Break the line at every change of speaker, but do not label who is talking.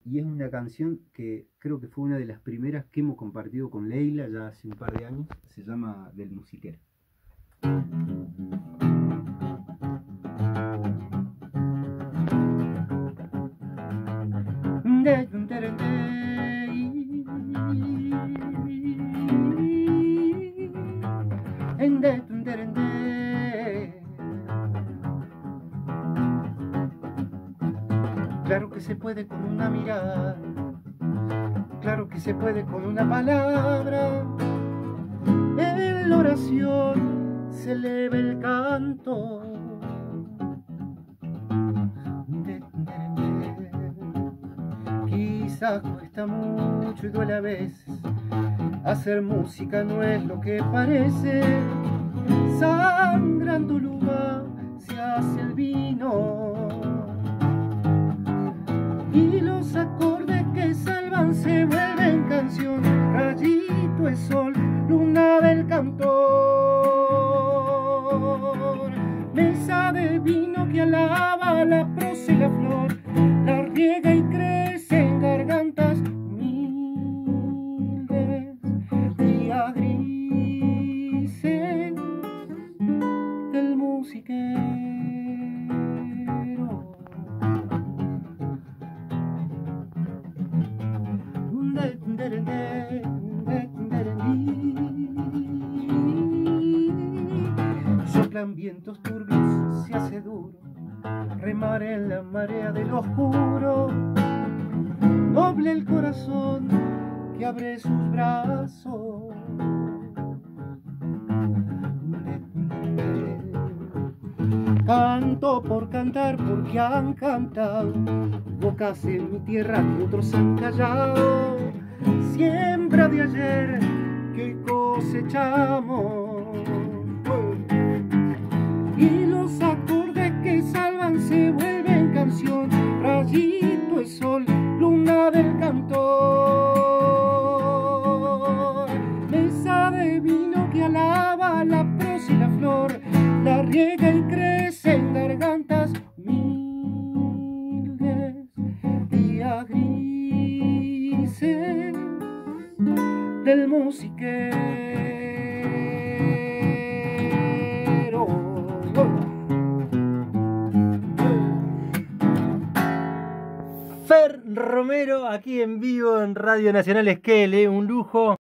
y es una canción que creo que fue una de las primeras que hemos compartido con Leila ya hace un par de años. Se llama Del Musiquero. Claro que se puede con una mirada, claro que se puede con una palabra. En la oración se eleva el canto. Quizás cuesta mucho y duele a veces. Hacer música no es lo que parece. Sangrando el uva se hace el vino. Y los acordes que salvan se vuelven canción. Rayito es sol, luna del cantor. Mesa de vino que alaba la prosa y la flor. La riega y crece en gargantas humildes. Días grises del musiquero. Soplan vientos turbios, se hace duro remar en la marea del oscuro. Noble el corazón que abre sus brazos. Canto por cantar porque han cantado bocas en mi tierra que otros han callado. Siembra de ayer que cosechamos. Y los acordes que salvan se vuelven canción. Rayito es sol, luna del cantor. Mesa de vino que alaba la prosa y la flor. La riega y crece en gargantas humildes. Días grises del musiquero. Fer Romero aquí en vivo en Radio Nacional Esquel, un lujo.